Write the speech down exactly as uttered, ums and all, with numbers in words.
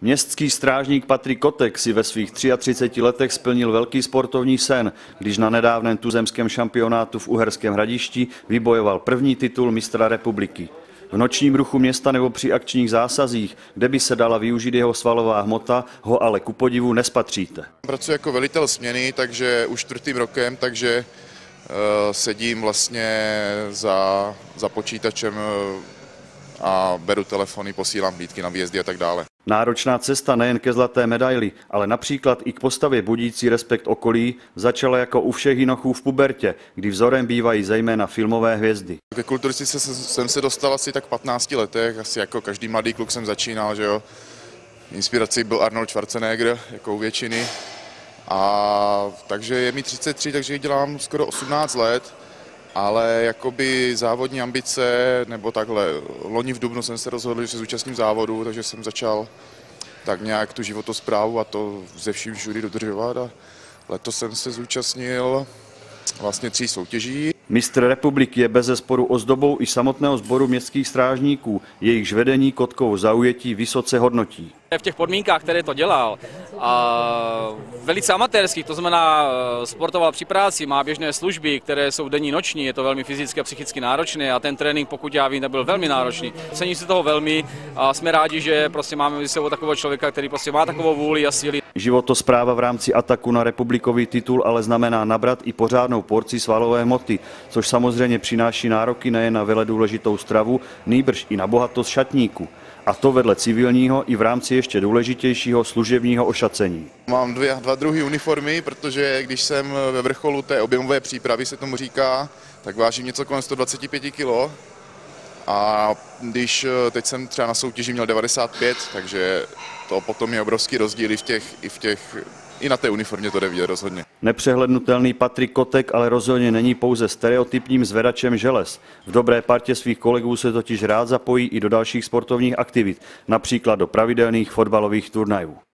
Městský strážník Patrik Kotek si ve svých třiatřiceti třech letech splnil velký sportovní sen, když na nedávném tuzemském šampionátu v Uherském Hradišti vybojoval první titul mistra republiky. V nočním ruchu města nebo při akčních zásazích, kde by se dala využít jeho svalová hmota, ho ale ku podivu nespatříte. Pracuji jako velitel směny, takže už čtvrtým rokem, takže uh, sedím vlastně za, za počítačem uh, a beru telefony, posílám hlídky na výjezdy a tak dále. Náročná cesta nejen ke zlaté medaili, ale například i k postavě budící respekt okolí začala jako u všech jinochů v pubertě, kdy vzorem bývají zejména filmové hvězdy. Ke kulturistice jsem se dostal asi tak v patnácti letech, asi jako každý mladý kluk jsem začínal, že jo. Inspirací byl Arnold Schwarzenegger, jako u většiny. A takže je mi třicet tři, takže dělám skoro osmnáct let. Ale jakoby závodní ambice, nebo takhle, loni v dubnu jsem se rozhodl, že se zúčastním závodu, takže jsem začal tak nějak tu životosprávu a to ze vším všudy dodržovat a letos jsem se zúčastnil vlastně tří soutěží. Mistr republiky je bezesporu ozdobou i samotného sboru městských strážníků, jejichž vedení Kotkovo zaujetí vysoce hodnotí. V těch podmínkách, které to dělal, a velice amatérských, to znamená sportoval při práci, má běžné služby, které jsou denní noční, je to velmi fyzicky a psychicky náročné a ten trénink, pokud já vím, byl velmi náročný. Cením si toho velmi a jsme rádi, že prostě máme mezi sebou takového člověka, který prostě má takovou vůli a síly. Životospráva v rámci ataku na republikový titul ale znamená nabrat i pořádnou porci svalové hmoty, což samozřejmě přináší nároky nejen na veledůležitou stravu, nýbrž i na bohatost šatníku. A to vedle civilního i v rámci ještě důležitějšího služebního ošacení. Mám dvě, dva druhy uniformy, protože když jsem ve vrcholu té objemové přípravy, se tomu říká, tak vážím něco kolem sto dvacet pět kilo. A když teď jsem třeba na soutěži měl devadesát pět, takže to potom je obrovský rozdíl i v těch, i v těch, i na té uniformě to jde vidět rozhodně. Nepřehlednutelný Patrik Kotek ale rozhodně není pouze stereotypním zvedačem želez. V dobré partě svých kolegů se totiž rád zapojí i do dalších sportovních aktivit, například do pravidelných fotbalových turnajů.